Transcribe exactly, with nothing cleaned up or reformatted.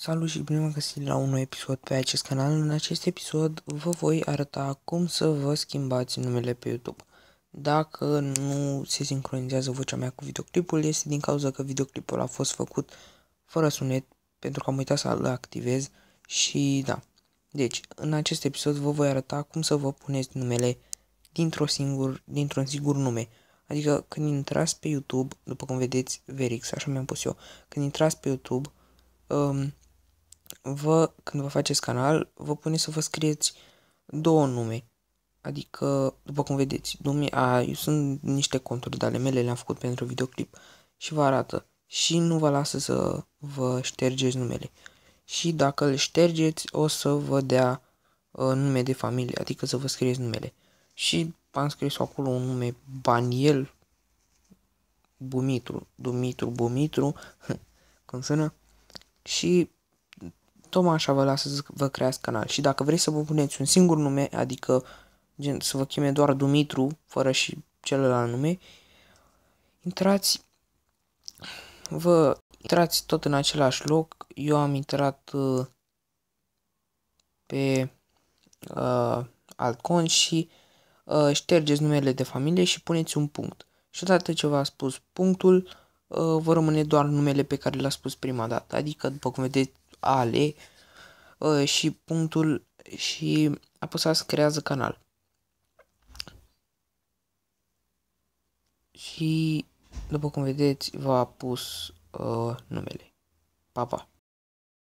Salut și bine v-am găsit la un nou episod pe acest canal. În acest episod vă voi arăta cum să vă schimbați numele pe YouTube. Dacă nu se sincronizează vocea mea cu videoclipul, este din cauza că videoclipul a fost făcut fără sunet, pentru că am uitat să-l activez și da. Deci, în acest episod vă voi arăta cum să vă puneți numele dintr-o singur, dintr-un singur nume. Adică când intrați pe YouTube, după cum vedeți, Verix, așa mi-am pus eu, când intrați pe YouTube, um, vă, când vă faceți canal, vă pune să vă scrieți două nume. Adică, după cum vedeți, nume, a, eu sunt niște conturi de ale mele, le-am făcut pentru videoclip și vă arată. Și nu vă lasă să vă ștergeți numele. Și dacă îl ștergeți, o să vă dea uh, nume de familie, adică să vă scrieți numele. Și am scris acolo un nume Baniel Bumitru, Dumitru, Bumitru, cum sună? Și tocmai așa vă lasă să vă creați canal. Și dacă vreți să vă puneți un singur nume, adică gen, să vă cheme doar Dumitru, fără și celălalt nume, intrați, vă intrați tot în același loc. Eu am intrat uh, pe uh, alt cont și uh, ștergeți numele de familie și puneți un punct. Și odată ce v-a spus punctul, uh, vă rămâne doar numele pe care l-a spus prima dată. Adică, după cum vedeți, Ale uh, și punctul și apăsați creează canal. Și după cum vedeți, v-a pus uh, numele. Pa, pa!